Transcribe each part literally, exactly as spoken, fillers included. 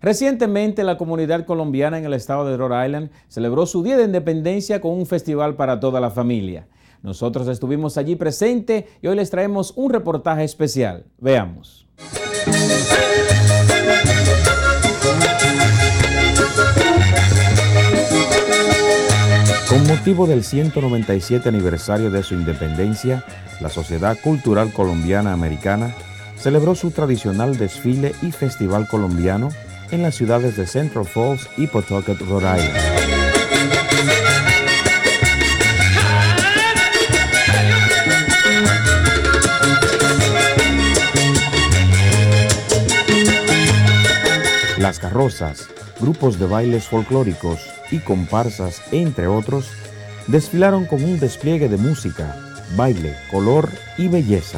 Recientemente, la comunidad colombiana en el estado de Rhode Island celebró su Día de Independencia con un festival para toda la familia. Nosotros estuvimos allí presentes y hoy les traemos un reportaje especial. Veamos. Con motivo del ciento noventa y siete aniversario de su independencia, la Sociedad Cultural Colombiana Americana celebró su tradicional desfile y festival colombiano en las ciudades de Central Falls y Pawtucket, Rhode Island. Las carrozas, grupos de bailes folclóricos y comparsas, entre otros, desfilaron con un despliegue de música, baile, color y belleza.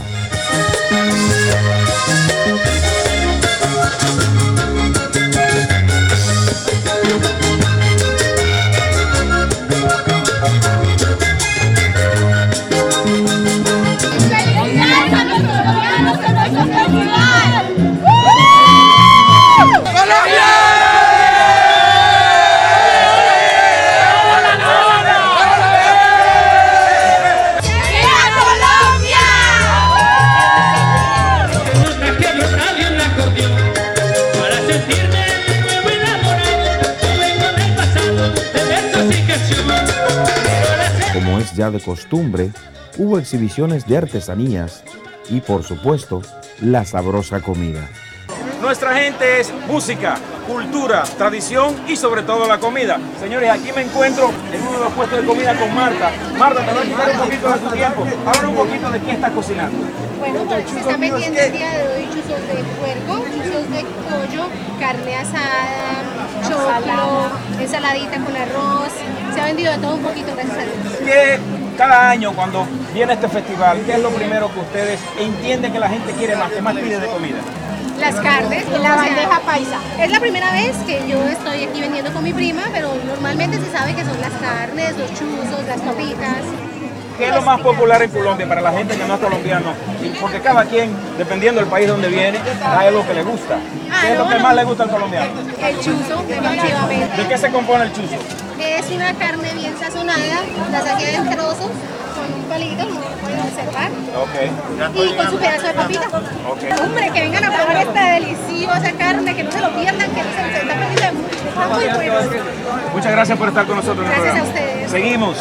Como es ya de costumbre, hubo exhibiciones de artesanías y, por supuesto, la sabrosa comida. Nuestra gente es música, cultura, tradición y sobre todo la comida. Señores, aquí me encuentro en uno de los puestos de comida con Marta. Marta, te voy a quitar un poquito de tu tiempo. Habla un poquito de qué estás cocinando. Bueno, pues se están vendiendo el día de hoy chuzos de puerco, chuzos de pollo, carne asada, choclo, ensaladita con arroz. Se ha vendido de todo un poquito, gracias a Dios. ¿Qué, cada año cuando viene este festival, qué es lo primero que ustedes entienden que la gente quiere más, que más pide de comida? Las carnes, y la bandeja paisa. Es la primera vez que yo estoy aquí vendiendo con mi prima, pero normalmente se sabe que son las carnes, los chuzos, las papitas. ¿Qué es lo más popular en Colombia para la gente que no es colombiano? Porque cada quien, dependiendo del país donde viene, hay algo que le gusta. ¿Qué es lo que más le gusta al colombiano? El chuzo, definitivamente. ¿De qué se compone el chuzo? Es una carne bien sazonada, la saqué en trozos, con un palito, no lo pueden observar. Okay. Y con su pedazo de papita. Okay. Hombre, que vengan a probar esta deliciosa carne, que no se lo pierdan, que no se lo está perdiendo de mucho. Está muy bueno. Muchas gracias por estar con nosotros en el Gracias programa. a ustedes. Seguimos.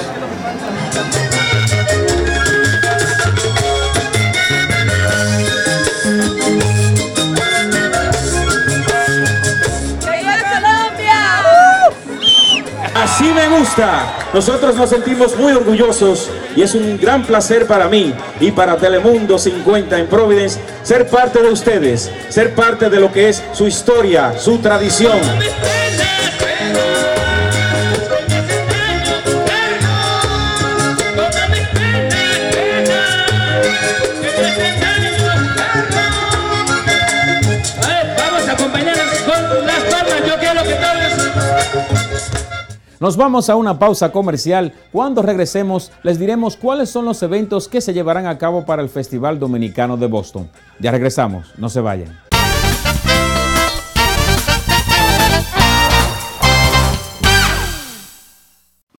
Así me gusta. Nosotros nos sentimos muy orgullosos y es un gran placer para mí y para Telemundo cincuenta en Providence ser parte de ustedes, ser parte de lo que es su historia, su tradición. Nos vamos a una pausa comercial. Cuando regresemos, les diremos cuáles son los eventos que se llevarán a cabo para el Festival Dominicano de Boston. Ya regresamos, no se vayan.